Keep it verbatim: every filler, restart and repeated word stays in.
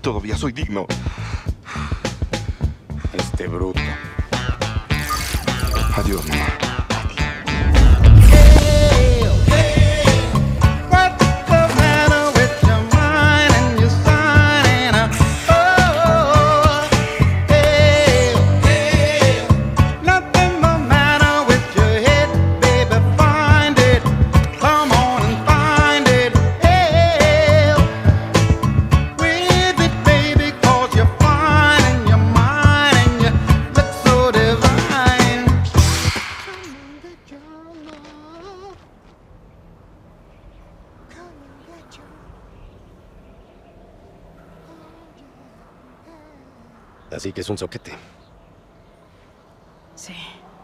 todavía soy digno. Este bruto. Adiós, mamá. Así que es un soquete. Sí.